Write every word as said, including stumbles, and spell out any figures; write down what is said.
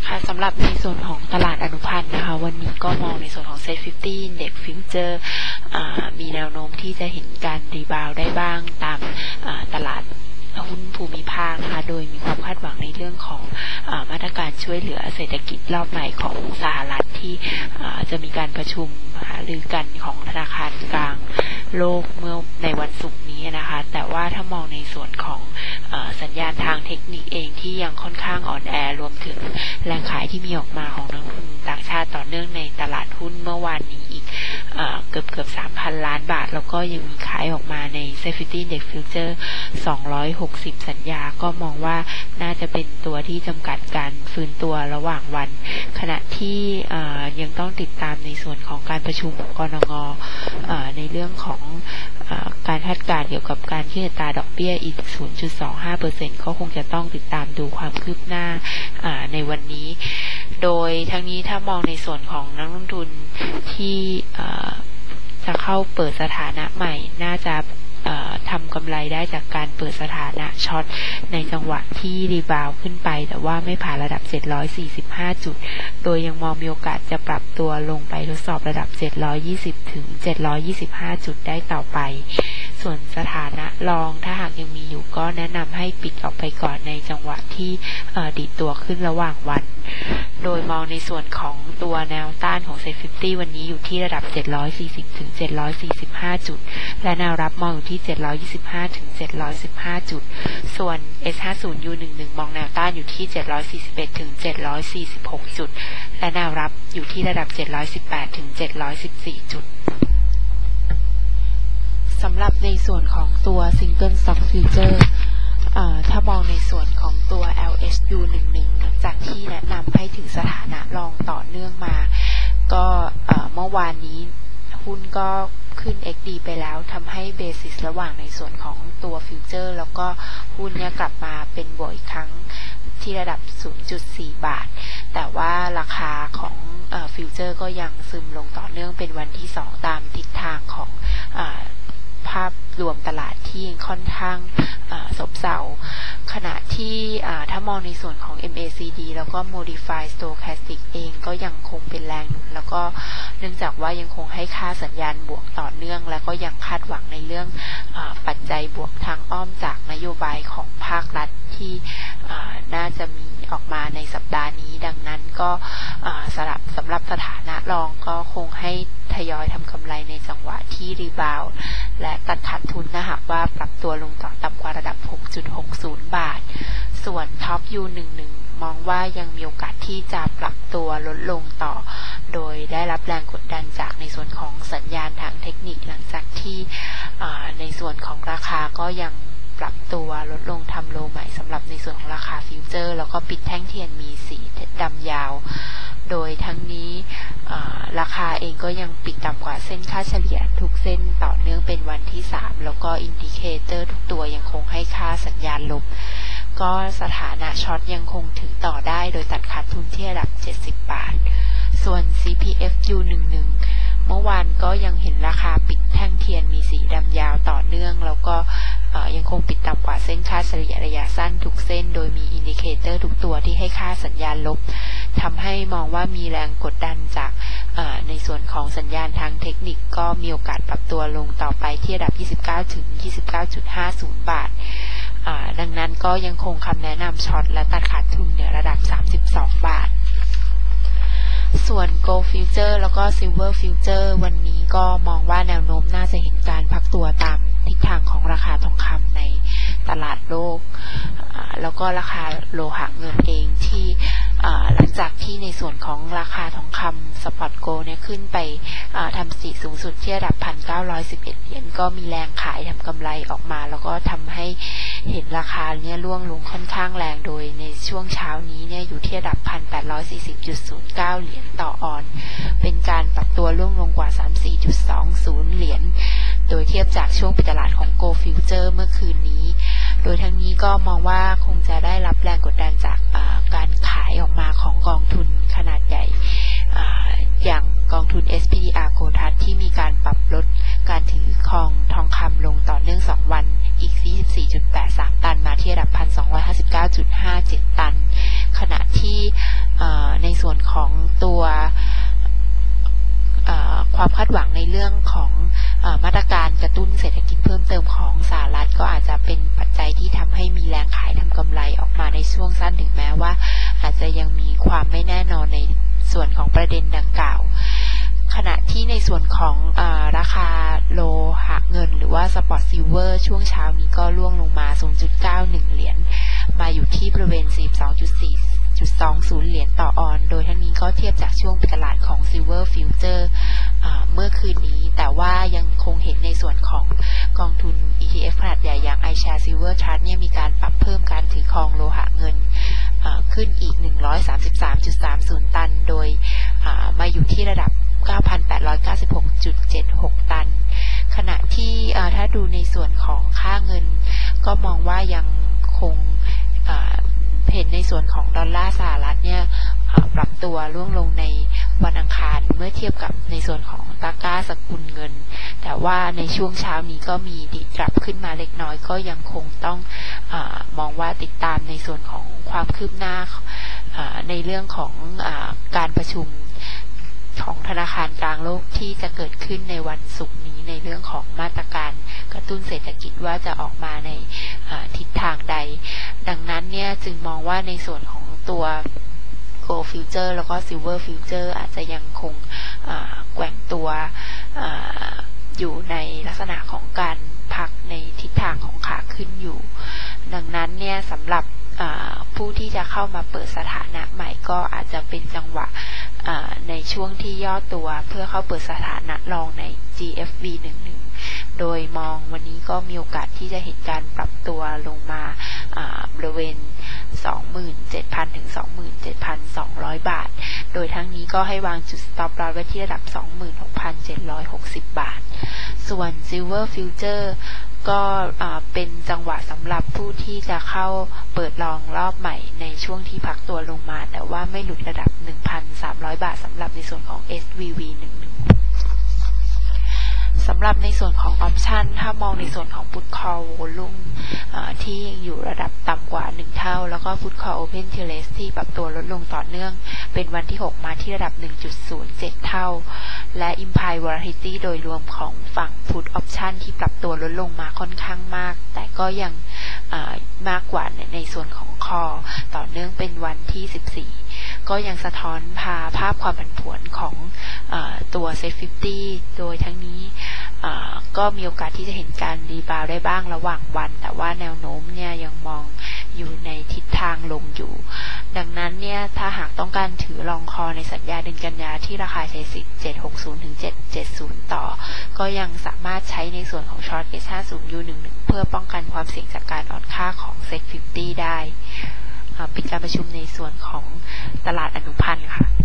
ค่ะสำหรับในส่วนของตลาดอนุพันธ์นะคะวันนี้ก็มองในส่วนของ เซ็ต ห้าสิบ Index Future มีแนวโน้มที่จะเห็นการรีบาวด์ได้บ้างตามตลาดหุ้นภูมิภาคนะคะโดยมีความคาดหวังในเรื่องของอ่ามาตรการช่วยเหลือเศรษฐกิจรอบใหม่ของสหรัฐที่จะมีการประชุมหารือกันของธนาคารกลางโลกเมื่อในวันศุกร์นี้นะคะแต่ว่าถ้ามองในส่วนของสัญญาณทางเทคนิคเองที่ยังค่อนข้างอ่อนแอรวมถึงแรงขายที่มีออกมาของนักลงทุนต่างชาติต่อเนื่องในตลาดหุ้นเมื่อวานนี้อีกเกือบเกือบ สามพัน ล้านบาทแล้วก็ยังมีขายออกมาใน เซ็ต ห้าสิบ Index Future สองร้อยหกสิบ สัญญาก็มองว่าน่าจะเป็นตัวที่จำกัดการฟื้นตัวระหว่างวันขณะที่ยังต้องติดตามในส่วนของการประชุมกนง.ในเรื่องของการคาดการณ์เกี่ยวกับการขึ้นอัตราดอกเบี้ยอีก ศูนย์จุดสองห้าเปอร์เซ็นต์ ก็คงจะต้องติดตามดูความคืบหน้าในวันนี้โดยทั้งนี้ถ้ามองในส่วนของนักลงทุนที่จะเข้าเปิดสถานะใหม่น่าจะทำกำไรได้จากการเปิดสถานะช็อตในจังหวะที่รีบาวขึ้นไปแต่ว่าไม่ผ่านระดับเจ็ดร้อยสี่สิบห้าจุดโดยยังมองมีโอกาสจะปรับตัวลงไปทดสอบระดับเจ็ดร้อยยี่สิบถึงเจ็ดร้อยยี่สิบห้าจุดได้ต่อไปส่วนสถานะรองถ้าหากยังมีอยู่ก็แนะนำให้ปิดออกไปก่อนในจังหวะที่ดีดตัวขึ้นระหว่างวันโดยมองในส่วนของตัวแนวต้านของ เซ็ต ห้าสิบ วันนี้อยู่ที่ระดับเจ็ดร้อยสี่สิบถึงเจ็ดร้อยสี่สิบห้าจุดและแนวรับมองอยู่ที่เจ็ดร้อยยี่สิบห้าถึงเจ็ดร้อยสิบห้าจุดส่วน เอส ห้าสิบ ยู สิบเอ็ด มองแนวต้านอยู่ที่เจ็ดร้อยสี่สิบเอ็ดถึงเจ็ดร้อยสี่สิบหกจุดและแนวรับอยู่ที่ระดับเจ็ดร้อยสิบแปดถึงเจ็ดร้อยสิบสี่จุดสำหรับในส่วนของตัว Single Stock Future ถ้ามองในส่วนของตัว แอล เอส ยู สิบเอ็ด หลังจากที่แนะนำให้ถึงสถานะรองต่อเนื่องมาก็เมื่อวานนี้หุ้นก็ขึ้น เอ็กซ์ ดี ไปแล้วทำให้เบสิสระหว่างในส่วนของตัวฟิวเจอร์แล้วก็หุ้นเนี่ยกลับมาเป็นบวกอีกครั้งที่ระดับ ศูนย์จุดสี่ บาทแต่ว่าราคาของฟิวเจอร์ก็ยังซึมลงต่อเนื่องเป็นวันที่สองตามทิศทางของภาพรวมตลาดที่ค่อนข้างซบเซาขณะที่ถ้ามองในส่วนของ เอ็ม เอ ซี ดี แล้วก็ Modified Stochastic เองก็ยังคงเป็นแรงหนุนแล้วก็เนื่องจากว่ายังคงให้ค่าสัญญาณบวกต่อเนื่องแล้วก็ยังคาดหวังในเรื่องปัจจัยบวกทางอ้อมจากนโยบายของภาครัฐที่น่าจะมีออกมาในสัปดาห์นี้ดังนั้นก็สำหรับสำหรับสถานะรองก็คงให้ทยอยทำกำไรในจังหวะที่รีบาวด์และตัดขาดทุนถ้าหากว่าปรับตัวลงต่อต่ำกว่าระดับ หกจุดหกศูนย์ บาทส่วนท็อป ยู สิบเอ็ด มองว่ายังมีโอกาสที่จะปรับตัวลดลงต่อโดยได้รับแรงกดดันจากในส่วนของสัญญาณทางเทคนิคหลังจากที่ในส่วนของราคาก็ยังปรับตัวลดลงทำโลใหม่สำหรับในส่วนของราคาฟิวเจอร์แล้วก็ปิดแท่งเทียนมีสีดำยาวโดยทั้งนี้ราคาเองก็ยังปิดต่ำกว่าเส้นค่าเฉลี่ยทุกเส้นต่อเนื่องเป็นวันที่สามแล้วก็อินดิเคเตอร์ทุกตัวยังคงให้ค่าสัญญาณลบก็สถานะช็อตยังคงถือต่อได้โดยตัดขาดทุนที่ระดับเจ็ดสิบบาทส่วน ซี พี เอฟ ยู สิบเอ็ด เมื่อวานก็ยังเห็นราคาปิดแท่งเทียนมีสีดำยาวต่อเนื่องแล้วก็ยังคงปิดต่ำกว่าเส้นค่าเฉลี่ยระยะสั้นทุกเส้นโดยมีอินดิเคเตอร์ทุกตัวที่ให้ค่าสัญญาณลบทำให้มองว่ามีแรงกดดันจากในส่วนของสัญญาณทางเทคนิคก็มีโอกาสปรับตัวลงต่อไปที่ระดับยี่สิบเก้าถึงยี่สิบเก้าจุดห้าศูนย์ บาทดังนั้นก็ยังคงคำแนะนำช็อตและตัดขาดทุนเหนือระดับสามสิบสองบาทส่วน Gold Future แล้วก็ Silver Future วันนี้ก็มองว่าแนวโน้มน่าจะเห็นการพักตัวตามทิศทางของราคาทองคำในตลาดโลกแล้วก็ราคาโลหะเงินเองที่หลังจากที่ในส่วนของราคาทองคำสปอตโกลด์เนี่ยขึ้นไปทำสถิติสูงสุดที่ระดับ หนึ่งพันเก้าร้อยสิบเอ็ด เหรียญก็มีแรงขายทำกำไรออกมาแล้วก็ทำให้เห็นราคาเนี่ยร่วงลงค่อนข้างแรงโดยในช่วงเช้านี้เนี่ยอยู่ที่ระดับ หนึ่งพันแปดร้อยสี่สิบจุดศูนย์เก้า เหรียญต่อออนเป็นการปรับตัวร่วงลงกว่า สามสิบสี่จุดสองศูนย์ เหรียญโดยเทียบจากช่วงปิดตลาดของ Gold Future เมื่อคืนนี้โดยทั้งนี้ก็มองว่าคงจะได้รับแรงกดดันจากการขายออกมาของกองทุนขนาดใหญ่อย่างกองทุน เอส พี ดี อาร์ Kotak ที่มีการปรับลดการถือครองทองคำลงต่อเนื่องสองวันอีก ยี่สิบสี่จุดแปดสาม ตันมาที่ระดับ หนึ่งพันสองร้อยห้าสิบเก้าจุดห้าเจ็ด ตันขณะที่วนของตัวความคาดหวังในเรื่องของเอ่อมาตรการกระตุ้นเศรษฐกิจเพิ่มเติมของสหรัฐก็อาจจะเป็นปัจจัยที่ทำให้มีแรงขายทำกำไรออกมาในช่วงสั้นถึงแม้ว่าอาจจะยังมีความไม่แน่นอนในส่วนของประเด็นดังกล่าวขณะที่ในส่วนของเอ่อราคาโลหะเงินหรือว่าสปอตซิลเวอร์ช่วงเช้านี้ก็ร่วงลงมา ศูนย์จุดเก้าหนึ่ง เหรียญมาอยู่ที่บริเวณ สี่สิบสองจุดสี่จุดสองศูนย์ เหรียญต่อออนโดยทั้งนี้ก็เทียบจากช่วงปิดตลาดของ Silver Future เมื่อคืนนี้แต่ว่ายังคงเห็นในส่วนของกองทุน อี ที เอฟ ขนาดใหญ่อย่าง iShares Silver Trust เนี่ยมีการปรับเพิ่มการถือครองโลหะเงินขึ้นอีก หนึ่งร้อยสามสิบสามจุดสามศูนย์ ตันโดยมาอยู่ที่ระดับ เก้าพันแปดร้อยเก้าสิบหกจุดเจ็ดหก ตันขณะที่ถ้าดูในส่วนของค่าเงินก็มองว่ายังคงเห็นในส่วนของดอลลาร์สหรัฐเนี่ยปรับตัวร่วงลงในวันอังคารเมื่อเทียบกับในส่วนของตะกร้าสกุลเงินแต่ว่าในช่วงเช้านี้ก็มีดิดกลับขึ้นมาเล็กน้อยก็ยังคงต้องเอ่อมองว่าติดตามในส่วนของความคืบหน้าในเรื่องของอการประชุมของธนาคารกลางโลกที่จะเกิดขึ้นในวันศุกร์นี้ในเรื่องของมาตรการกระตุ้นเศรษฐกิจว่าจะออกมาในทิศทางใดดังนั้นเนี่ยจึงมองว่าในส่วนของตัว Gold Future แล้วก็ Silver Future อาจจะยังคงแกว่งตัว อ, อยู่ในลักษณะของการพักในทิศทางของขาขึ้นอยู่ดังนั้นเนี่ยสำหรับผู้ที่จะเข้ามาเปิดสถานะใหม่ก็อาจจะเป็นจังหวะในช่วงที่ย่อตัวเพื่อเข้าเปิดสถานะรองใน จี เอฟ วี หนึ่งสิบเอ็ด โดยมองวันนี้ก็มีโอกาสที่จะเห็นการปรับตัวลงมาบริเวณ สองหมื่นเจ็ดพัน ถึง สองหมื่นเจ็ดพันสองร้อย บาทโดยทั้งนี้ก็ให้วางจุด stop loss ไว้ที่ระดับ สองหมื่นหกพันเจ็ดร้อยหกสิบ บาทส่วน Silver Future ก็เป็นจังหวะสำหรับผู้ที่จะเข้าเปิดลองรอบใหม่ในช่วงที่พักตัวลงมาแต่ว่าไม่หลุดระดับ หนึ่งพันสามร้อย บาทสำหรับในส่วนของ เอส วี วี หนึ่งสิบเอ็ด สำหรับในส่วนของออปชันถ้ามองในส่วนของ Put Call Volume ที่ยังอยู่ระดับต่ำกว่าหนึ่งเท่าแล้วก็ Put Call Open Interest ที่ปรับตัวลดลงต่อเนื่องเป็นวันที่หกมาที่ระดับ หนึ่งจุดศูนย์เจ็ด เท่าและ Implied Volatility โดยรวมของฝั่ง Put Option ที่ปรับตัวลดลงมาค่อนข้างมากแต่ก็ยังมากกว่าในส่วนของ Call ต่อเนื่องเป็นวันที่สิบสี่ก็ยังสะท้อนพาภาพความผันผวนของเอ่อตัว เซ็ต ห้าสิบ โดยทั้งนี้ก็มีโอกาสที่จะเห็นการรีบาวได้บ้างระหว่างวันแต่ว่าแนวโน้มเนี่ยยังมองอยู่ในทิศทางลงอยู่ดังนั้นเนี่ยถ้าหากต้องการถือลองคอในสัญญาเดือนกันยาที่ราคาใช้สิทธิ์เจ็ดร้อยหกสิบถึงเจ็ดร้อยเจ็ดสิบต่อก็ยังสามารถใช้ในส่วนของช็อต เอส ห้าสิบ ยู หนึ่งสิบเพื่อป้องกันความเสี่ยงจากการอ่อนค่าของ เซ็ต ห้าสิบ ได้เป็นการประชุมในส่วนของตลาดอนุพันธ์ค่ะ